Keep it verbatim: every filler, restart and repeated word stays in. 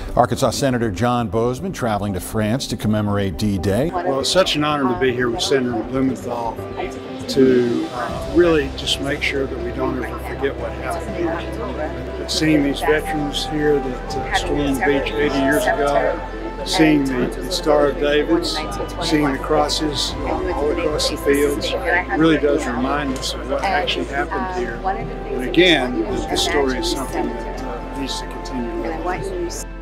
Arkansas Senator John Boozman traveling to France to commemorate D-Day. Well, it's such an honor to be here with Senator Blumenthal to uh, really just make sure that we don't ever forget what happened here. Seeing these veterans here that uh, stormed the beach eighty years ago, seeing the, the Star of David's, seeing the crosses uh, all across the fields, really does remind us of what actually happened here. And again, this story is something that uh, needs to continue to live.